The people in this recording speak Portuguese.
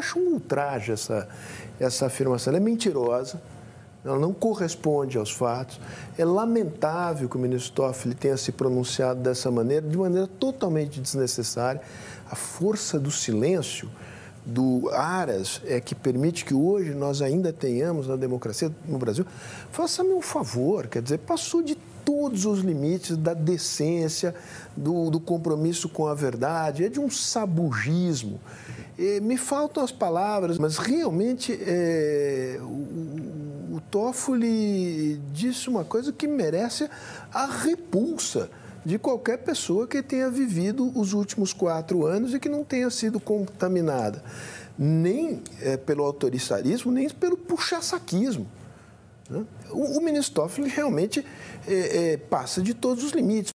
acho um ultraje essa afirmação. Ela é mentirosa, ela não corresponde aos fatos. É lamentável que o ministro Toffoli tenha se pronunciado dessa maneira, de maneira totalmente desnecessária. A força do silêncio do Aras é que permite que hoje nós ainda tenhamos na democracia no Brasil. Faça-me um favor, quer dizer, passou de todos os limites da decência, do compromisso com a verdade, é de um sabugismo. Me faltam as palavras, mas realmente o Toffoli disse uma coisa que merece a repulsa de qualquer pessoa que tenha vivido os últimos 4 anos e que não tenha sido contaminada, nem pelo autoritarismo, nem pelo puxa-saquismo. O ministro Toffoli realmente passa de todos os limites.